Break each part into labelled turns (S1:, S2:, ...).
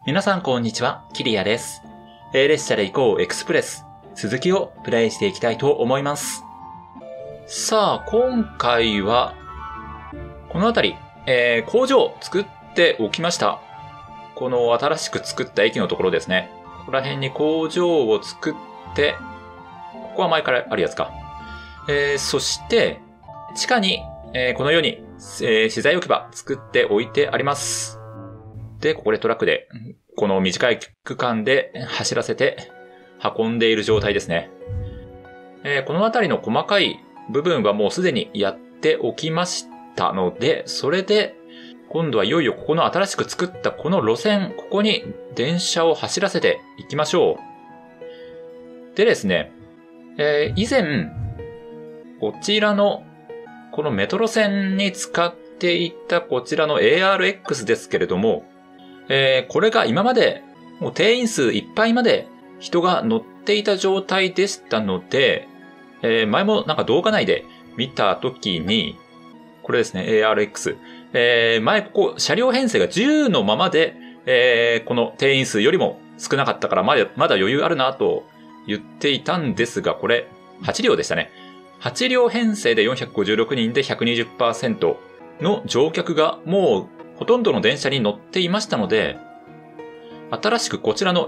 S1: 皆さんこんにちは、キリヤです。列車で行こうエクスプレス、続きをプレイしていきたいと思います。さあ、今回は、この辺り、工場を作っておきました。この新しく作った駅のところですね。ここら辺に工場を作って、ここは前からあるやつか。そして、地下に、このように、資材置き場作っておいてあります。で、ここでトラックで、この短い区間で走らせて運んでいる状態ですね。この辺りの細かい部分はもうすでにやっておきましたので、それで、今度はいよいよここの新しく作ったこの路線、ここに電車を走らせていきましょう。でですね、以前、こちらの、このメトロ線に使っていたこちらの ARX ですけれども、これが今までもう定員数いっぱいまで人が乗っていた状態でしたので、前もなんか動画内で見たときに、これですね、ARX。前ここ車両編成が10のままで、この定員数よりも少なかったからまだ余裕あるなと言っていたんですが、これ8両でしたね。8両編成で456人で 120% の乗客がもうほとんどの電車に乗っていましたので、新しくこちらの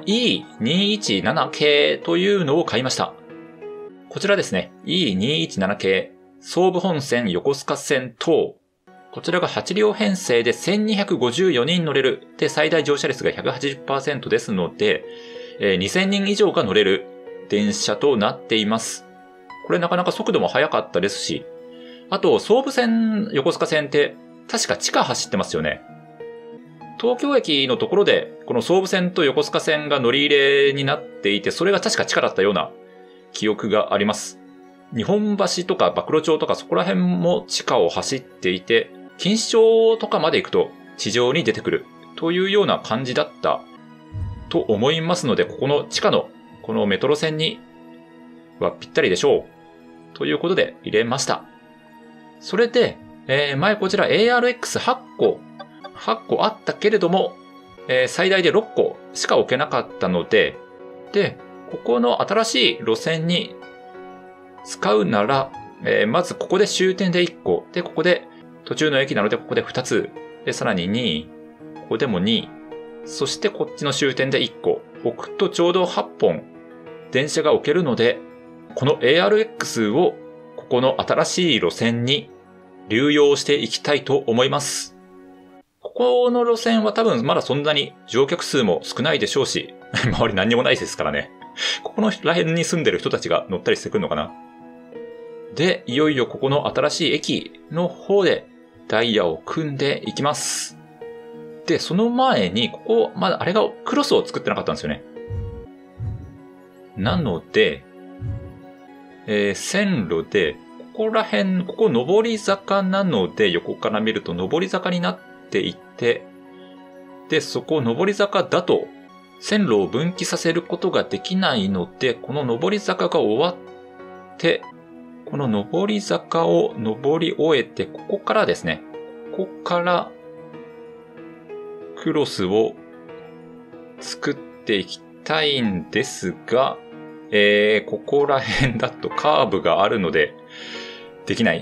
S1: E217 系というのを買いました。こちらですね、E217 系、総武本線横須賀線等。こちらが8両編成で1254人乗れる。で、最大乗車率が 180% ですので、2000人以上が乗れる電車となっています。これなかなか速度も速かったですし、あと、総武線横須賀線って、確か地下走ってますよね。東京駅のところで、この総武線と横須賀線が乗り入れになっていて、それが確か地下だったような記憶があります。日本橋とか馬喰町とかそこら辺も地下を走っていて、錦糸町とかまで行くと地上に出てくるというような感じだったと思いますので、ここの地下のこのメトロ線にはぴったりでしょう。ということで入れました。それで、前こちら ARX8 個あったけれども、最大で6個しか置けなかったので、で、ここの新しい路線に使うなら、まずここで終点で1個、で、ここで途中の駅なのでここで2つ、で、さらに2、ここでも2、そしてこっちの終点で1個置くとちょうど8本電車が置けるので、この ARX をここの新しい路線に流用していきたいと思います。ここの路線は多分まだそんなに乗客数も少ないでしょうし、周り何にもないですからね。ここのら辺に住んでる人たちが乗ったりしてくるのかな。で、いよいよここの新しい駅の方でダイヤを組んでいきます。で、その前に、ここ、まだあれがクロスを作ってなかったんですよね。なので、線路で、ここら辺、ここ上り坂なので、横から見ると上り坂になっていて、で、そこ上り坂だと、線路を分岐させることができないので、この上り坂が終わって、この上り坂を上り終えて、ここからですね、ここからクロスを作っていきたいんですが、ここら辺だとカーブがあるので、できない。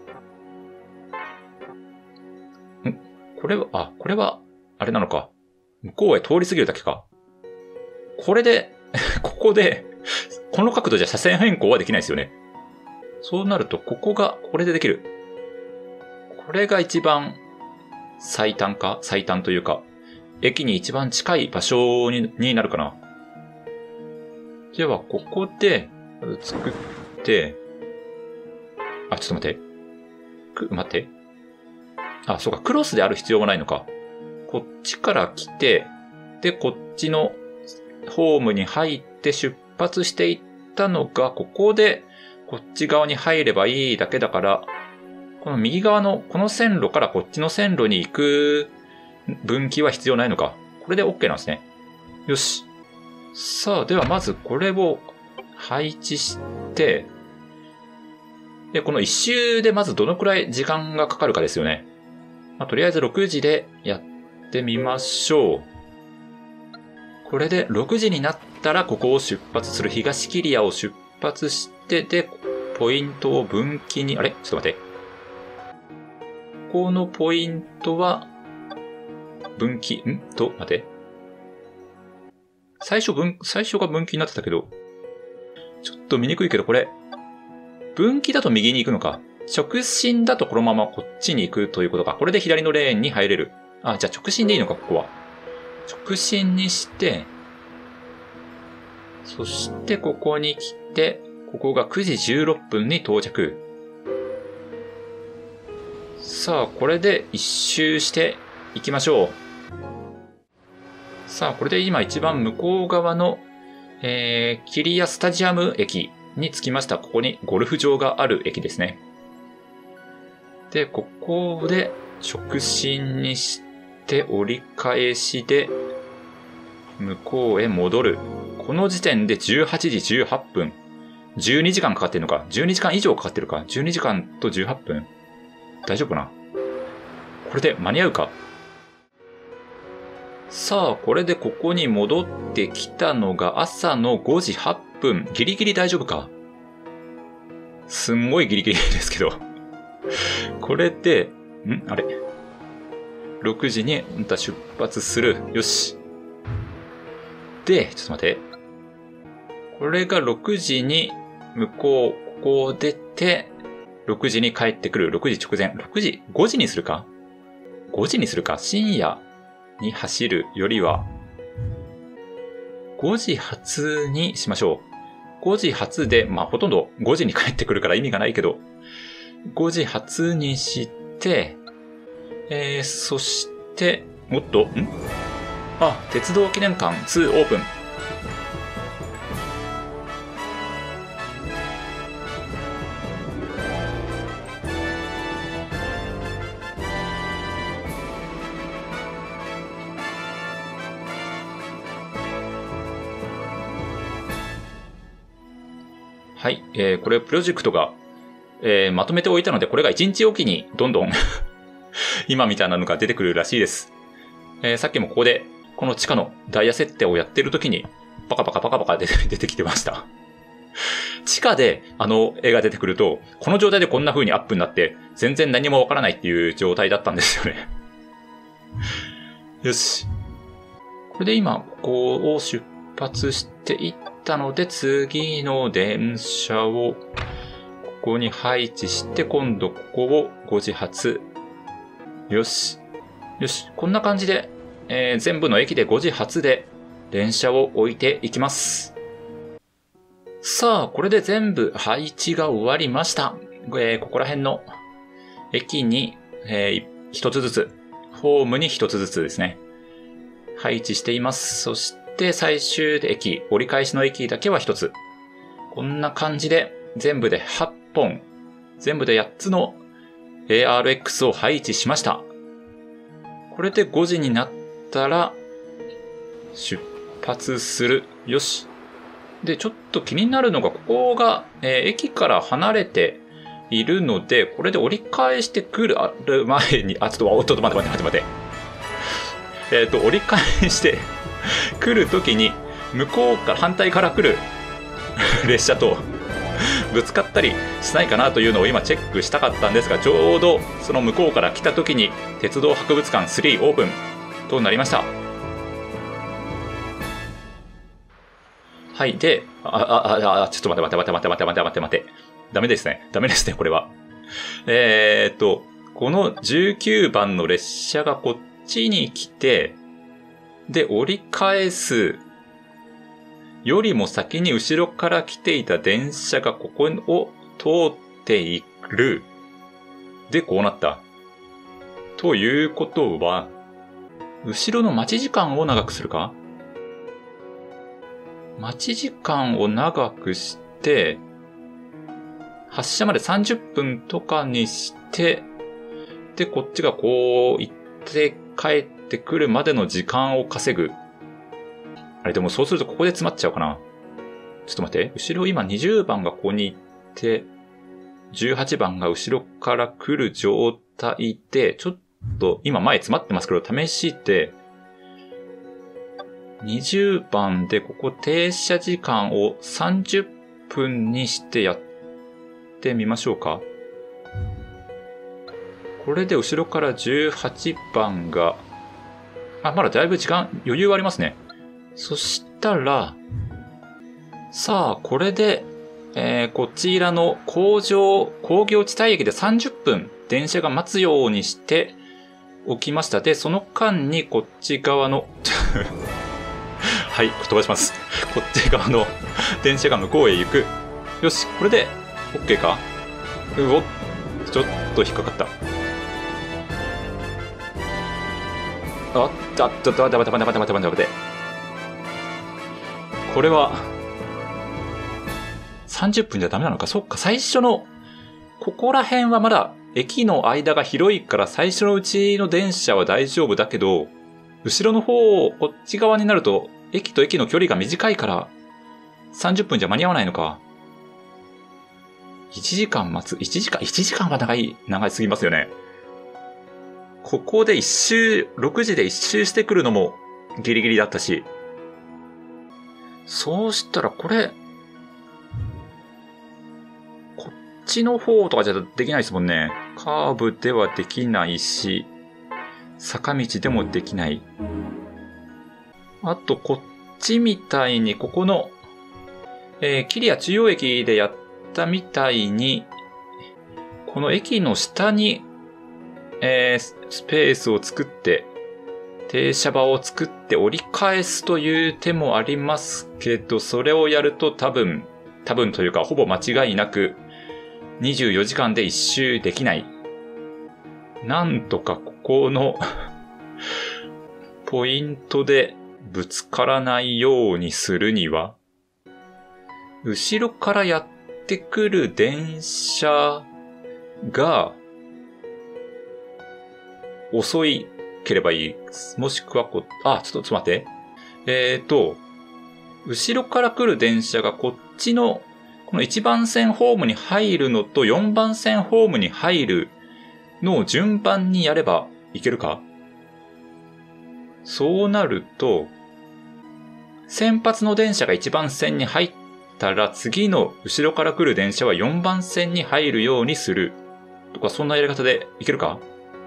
S1: これは、あれなのか。向こうへ通り過ぎるだけか。これで、ここで、この角度じゃ車線変更はできないですよね。そうなると、ここが、これでできる。これが一番最短というか、駅に一番近い場所になるかな。では、ここで、作って、ちょっと待って。そうか、クロスである必要はないのか。こっちから来て、で、こっちのホームに入って出発していったのが、ここで、こっち側に入ればいいだけだから、この右側のこの線路からこっちの線路に行く分岐は必要ないのか。これで OK なんですね。よし。さあ、ではまずこれを配置して、で、この一周でまずどのくらい時間がかかるかですよね。とりあえず6時でやってみましょう。 これで6時になったらここを出発する。東キリアを出発して、で、ポイントを分岐に、あれちょっと待って。ここのポイントは、分岐、待って。最初が分岐になってたけど、ちょっと見にくいけどこれ、分岐だと右に行くのか。直進だとこのままこっちに行くということか。これで左のレーンに入れる。あ、じゃあ直進でいいのか、ここは。直進にして、そしてここに来て、ここが9時16分に到着。さあ、これで一周していきましょう。さあ、これで今一番向こう側の、キリアスタジアム駅に着きました。ここにゴルフ場がある駅ですね。で、ここで直進にして折り返しで向こうへ戻る。この時点で18時18分。12時間かかってるのか。12時間以上かかってるか。12時間と18分。大丈夫かな？これで間に合うか？さあ、これでここに戻ってきたのが朝の5時8分。ギリギリ大丈夫か？すんごいギリギリですけど。これで、あれ ?6 時にまた出発する。よし。で、ちょっと待って。これが6時に向こう、ここを出て、6時に帰ってくる。6時直前。5時にするか？ 5 時にするか？深夜に走るよりは、5時発にしましょう。5時発で、ほとんど5時に帰ってくるから意味がないけど、5時発にして、そして、鉄道記念館2オープン。はい、これプロジェクトが、まとめておいたので、これが1日おきにどんどん今みたいなのが出てくるらしいです。さっきもここで、この地下のダイヤ設定をやってる時に、パカパカ出てきてました。地下であの絵が出てくると、この状態でこんな風にアップになって、全然何もわからないっていう状態だったんですよね。よし。これで今、ここを出発していったので、次の電車を、ここに配置して、今度ここを5時発。よし。よし。こんな感じで、全部の駅で5時発で電車を置いていきます。さあ、これで全部配置が終わりました。ここら辺の駅に、一つずつ、ホームに一つずつですね。配置しています。そして最終駅、折り返しの駅だけは一つ。こんな感じで全部で8本、全部で8つの ARX を配置しました。これで5時になったら出発する。よし。で、ちょっと気になるのが、ここが、駅から離れているので、これで折り返してくる前に、ちょっと待って。折り返して来るときに、向こうから、反対から来る列車とぶつかったりしないかなというのを今チェックしたかったんですが、ちょうどその向こうから来たときに、鉄道博物館3オープンとなりました。はい。で、ちょっと待って。ダメですね、これは。この19番の列車がこっちに来て、で、折り返すよりも先に後ろから来ていた電車がここを通っている。で、こうなった。ということは、後ろの待ち時間を長くするか？待ち時間を長くして、発車まで30分とかにして、で、こっちがこう行って帰ってくるまでの時間を稼ぐ。あれでもそうするとここで詰まっちゃうかな。ちょっと待って。後ろ今20番がここに行って、18番が後ろから来る状態で、ちょっと今前詰まってますけど、試して、 20番でここ停車時間を30分にしてやってみましょうか。これで後ろから18番が、まだだいぶ時間余裕はありますね。そしたら、さあ、これで、こちらの工業地帯駅で30分電車が待つようにしておきました。で、その間にこっち側の、はい、飛ばします。こっち側の電車が向こうへ行く。よし、これで OK か？ちょっと引っかかった。待て。これは、30分じゃダメなのか。そっか、最初の、ここら辺はまだ駅の間が広いから最初のうちの電車は大丈夫だけど、後ろの方、こっち側になると、駅と駅の距離が短いから、30分じゃ間に合わないのか。1時間待つ。1時間は長いすぎますよね。ここで6時で一周してくるのもギリギリだったし。そうしたらこれ、こっちの方とかじゃできないですもんね。カーブではできないし、坂道でもできない。あと、こっちみたいに、ここの、キリア中央駅でやったみたいに、この駅の下に、スペースを作って、停車場を作って折り返すという手もありますけど、それをやると多分というか、ほぼ間違いなく、24時間で一周できない。なんとかここの、ポイントでぶつからないようにするには、後ろからやってくる電車が、遅いければいい。もしくはちょっと待って。後ろから来る電車がこっちの、この1番線ホームに入るのと4番線ホームに入るのを順番にやればいけるか？そうなると、先発の電車が1番線に入ったら次の後ろから来る電車は4番線に入るようにする。とか、そんなやり方でいけるか？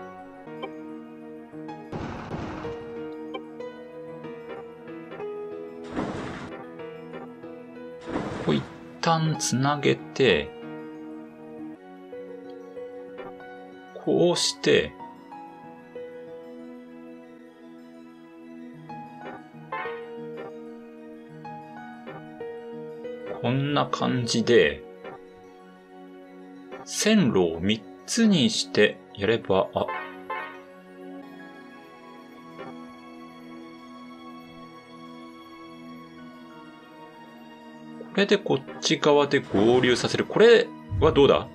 S1: 一旦つなげて、こうして、こんな感じで、線路を3つにしてやれば、これでこっち側で合流させる。これはどうだ？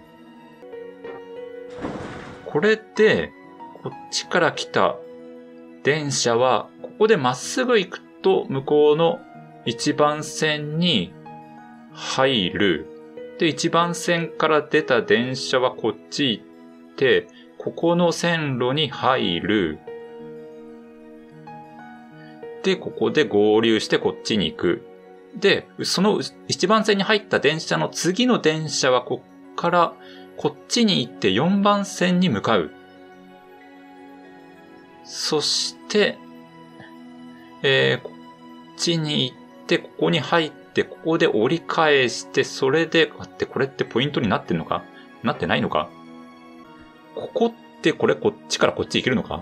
S1: これで、こっちから来た電車は、ここでまっすぐ行くと向こうの1番線に入る。で、1番線から出た電車はこっち行って、ここの線路に入る。で、ここで合流してこっちに行く。で、その1番線に入った電車の次の電車はこっからこっちに行って4番線に向かう。そして、こっちに行ってここに入って、ここで折り返して、それで、これってポイントになってんのか？なってないのか？ここってこっちからこっち行けるのか？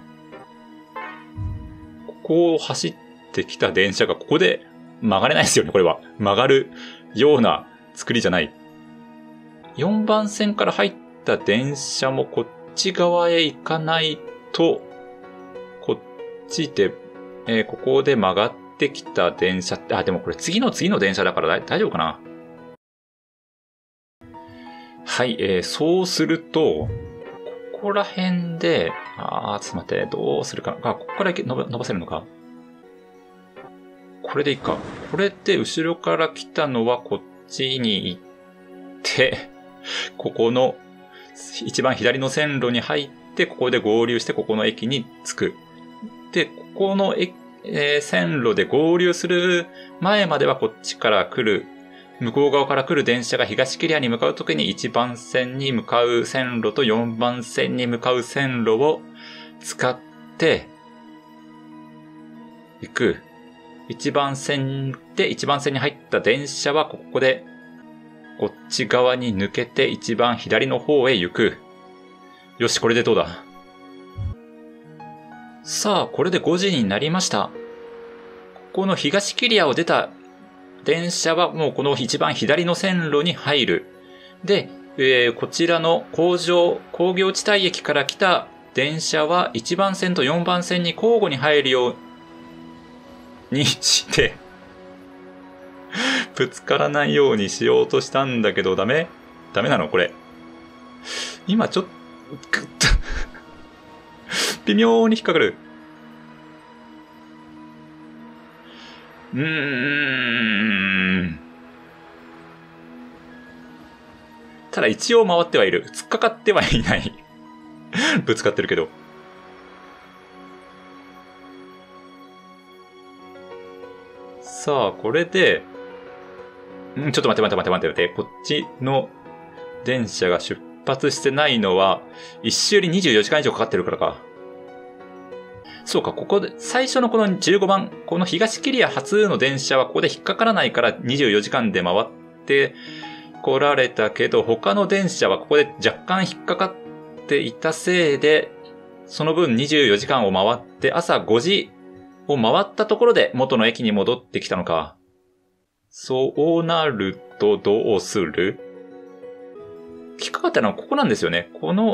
S1: ここを走ってきた電車がここで曲がれないですよね、これは。曲がるような作りじゃない。4番線から入った電車もこっち側へ行かないと、こっちで、ここで曲がってきた電車って、でもこれ次の電車だから大丈夫かな？はい、そうすると、ここら辺で、ちょっと待って、どうするかな。ここから伸ばせるのか。これでいいか。これで後ろから来たのはこっちに行って、ここの一番左の線路に入って、ここで合流してここの駅に着く。で、ここの線路で合流する前まではこっちから来る、向こう側から来る電車が東キリアに向かうときに1番線に向かう線路と4番線に向かう線路を使って行く。1番線で1番線に入った電車はここでこっち側に抜けて一番左の方へ行く。よし、これでどうだ。さあ、これで5時になりました。ここの東キリアを出た電車はもうこの一番左の線路に入る。で、こちらの工業地帯駅から来た電車は1番線と4番線に交互に入るようにして、ぶつからないようにしようとしたんだけどダメなのこれ。今ちょっと、微妙に引っかかる。ただ一応回ってはいる。突っかかってはいない。ぶつかってるけど。さあ、これで、ちょっと待って。こっちの電車が出発してないのは、一周に24時間以上かかってるからか。そうか、ここで、最初のこの15番、この東キリア初の電車はここで引っかからないから24時間で回って来られたけど、他の電車はここで若干引っかかっていたせいで、その分24時間を回って朝5時を回ったところで元の駅に戻ってきたのか。そうなるとどうする？引っかかったのはここなんですよね。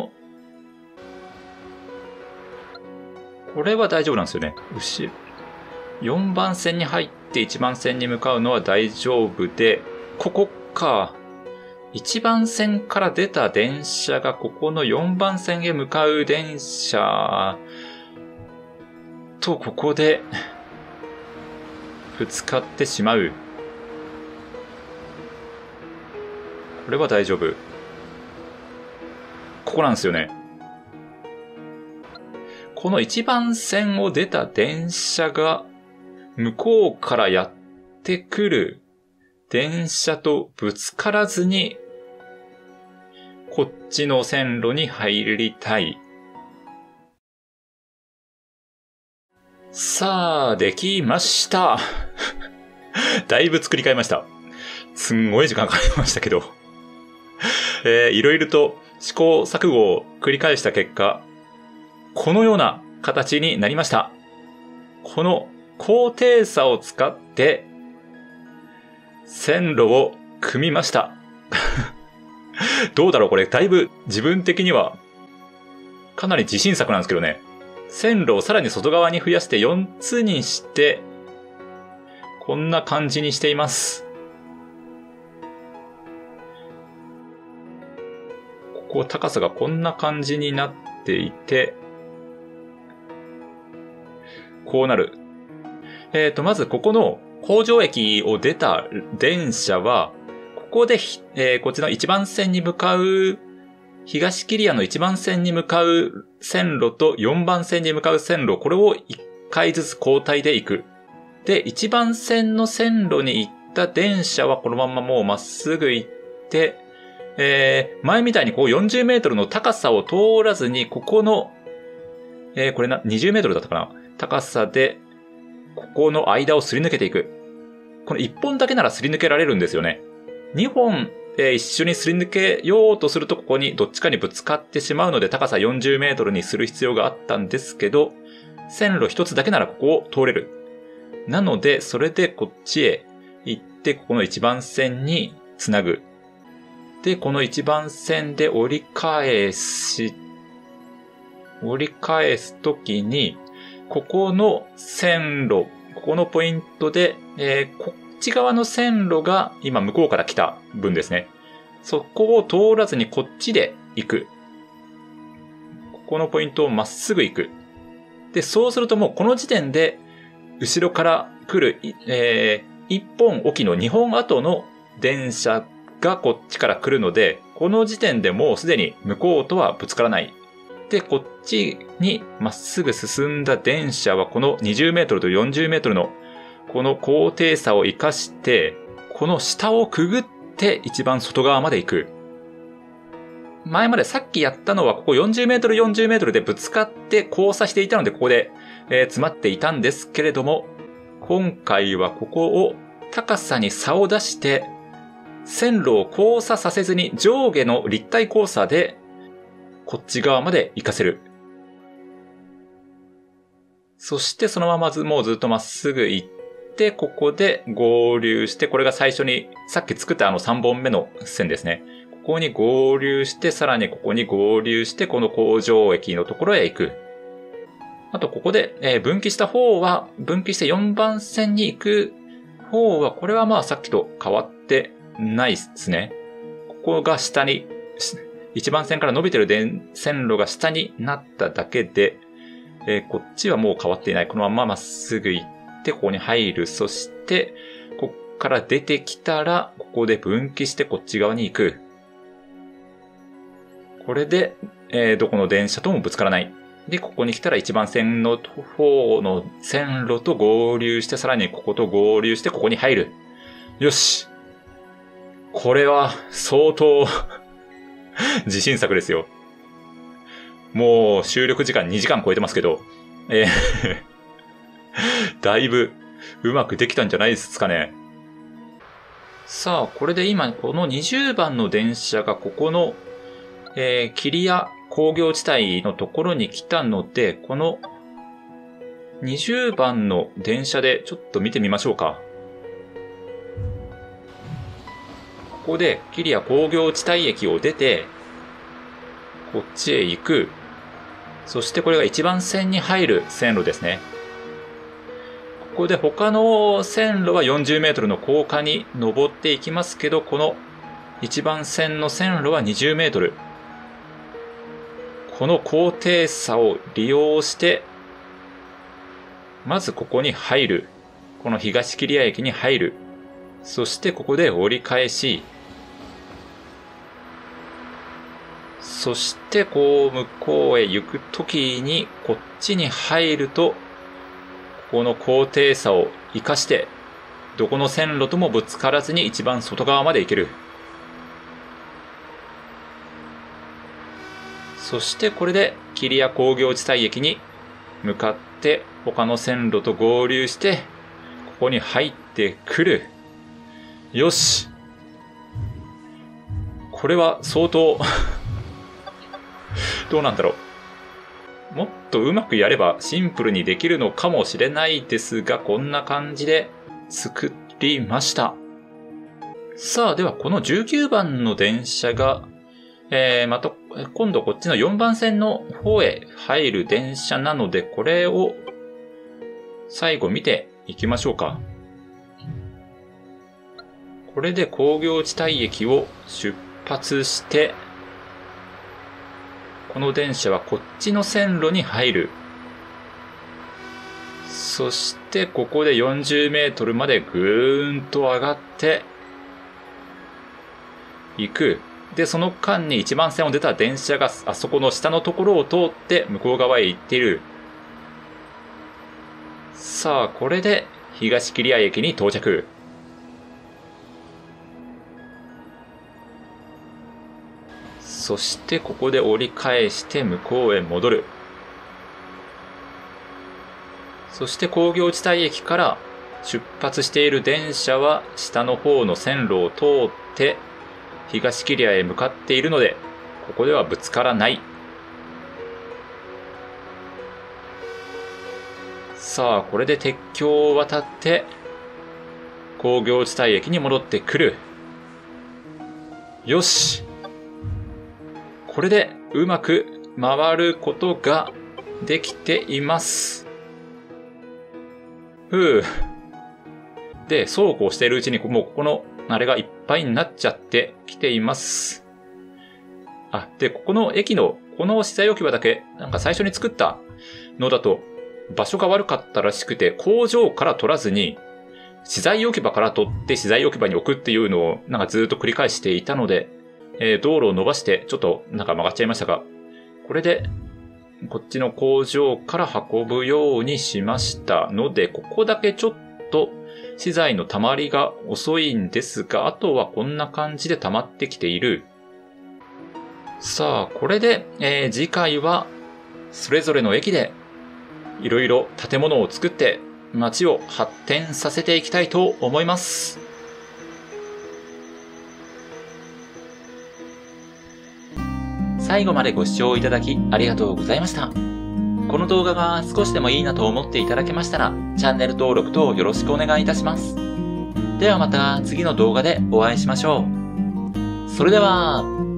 S1: これは大丈夫なんですよね。4番線に入って1番線に向かうのは大丈夫で、ここか。1番線から出た電車がここの4番線へ向かう電車とここでぶつかってしまう。これは大丈夫。ここなんですよね。この1番線を出た電車が向こうからやってくる電車とぶつからずにこっちの線路に入りたい。さあ、できました。だいぶ作り変えました。すんごい時間かかりましたけど。いろいろと試行錯誤を繰り返した結果、このような形になりました。この高低差を使って線路を組みました。どうだろうこれ、だいぶ自分的にはかなり自信作なんですけどね。線路をさらに外側に増やして4つにして、こんな感じにしています。ここ高さがこんな感じになっていて、こうなる。まずここの工場駅を出た電車は、ここで、こっちの1番線に向かう、東キリアの1番線に向かう線路と4番線に向かう線路、これを1回ずつ交代で行く。で、1番線の線路に行った電車はこのままもうまっすぐ行って、前みたいにこう40メートルの高さを通らずに、ここの、これ20メートルだったかな？高さで、ここの間をすり抜けていく。この1本だけならすり抜けられるんですよね。2本、一緒にすり抜けようとすると、ここにどっちかにぶつかってしまうので、高さ40メートルにする必要があったんですけど、線路一つだけならここを通れる。なので、それでこっちへ行って、ここの1番線につなぐ。で、この1番線で折り返すときに、ここの線路、ここのポイントで、こっち側の線路が今向こうから来た分ですね。そこを通らずにこっちで行く。ここのポイントをまっすぐ行く。で、そうするともうこの時点で、後ろから来る、1本おきの2本後の電車がこっちから来るので、この時点でもうすでに向こうとはぶつからない。 してこっちにまっすぐ進んだ電車はこの20メートルと40メートルのこの高低差を活かして、この下をくぐって一番外側まで行く。前までさっきやったのはここ40メートル40メートルでぶつかって交差していたのでここで、詰まっていたんですけれども、今回はここを高さに差を出して線路を交差させずに上下の立体交差でこっち側まで行かせる。そしてそのままもうずっとまっすぐ行って、ここで合流して、これが最初にさっき作った3本目の線ですね。ここに合流して、さらにここに合流して、この工場駅のところへ行く。あとここで、分岐した方は、分岐して4番線に行く方は、これはまあさっきと変わってないですね。ここが下に、1番線から伸びてる線路が下になっただけで、こっちはもう変わっていない。このまままっすぐ行って、ここに入る。そして、こっから出てきたら、ここで分岐してこっち側に行く。これで、どこの電車ともぶつからない。で、ここに来たら1番線の方の線路と合流して、さらにここと合流して、ここに入る。よし。これは相当自信作ですよ。もう収録時間2時間超えてますけど、だいぶうまくできたんじゃないですかね。さあ、これで今この20番の電車がここの、霧谷工業地帯のところに来たので、この20番の電車でちょっと見てみましょうか。ここで霧谷工業地帯駅を出て、こっちへ行く。そしてこれが1番線に入る線路ですね。ここで他の線路は40メートルの高架に登っていきますけど、この1番線の線路は20メートル。この高低差を利用して、まずここに入る。この東霧谷駅に入る。そしてここで折り返し、そしてこう向こうへ行くときにこっちに入ると、ここの高低差を活かして、どこの線路ともぶつからずに一番外側まで行ける。そしてこれで霧谷工業地帯駅に向かって他の線路と合流して、ここに入ってくる。よし。これは相当どうなんだろう。もっとうまくやればシンプルにできるのかもしれないですが、こんな感じで作りました。さあ、ではこの19番の電車が、また今度こっちの4番線の方へ入る電車なので、これを最後見ていきましょうか。これで工業地帯駅を出発して、この電車はこっちの線路に入る。そしてここで40メートルまでぐーんと上がって行く。で、その間に1番線を出た電車があそこの下のところを通って向こう側へ行っている。さあ、これで東霧谷駅に到着。そしてここで折り返して向こうへ戻る。そして工業地帯駅から出発している電車は下の方の線路を通って東霧谷へ向かっているので、ここではぶつからない。さあ、これで鉄橋を渡って工業地帯駅に戻ってくる。よし。これでうまく回ることができています。で、そうこうしているうちにもうここのあれがいっぱいになっちゃってきています。あ、で、ここの駅のこの資材置き場だけなんか最初に作ったのだと場所が悪かったらしくて、工場から取らずに資材置き場から取って資材置き場に置くっていうのをなんかずっと繰り返していたので、道路を伸ばしてちょっとなんか曲がっちゃいましたが、これでこっちの工場から運ぶようにしましたので、ここだけちょっと資材の溜まりが遅いんですが、あとはこんな感じで溜まってきている。さあ、これで、次回はそれぞれの駅でいろいろ建物を作って街を発展させていきたいと思います。最後までご視聴いただきありがとうございました。この動画が少しでもいいなと思っていただけましたら、チャンネル登録とよろしくお願いいたします。ではまた次の動画でお会いしましょう。それでは。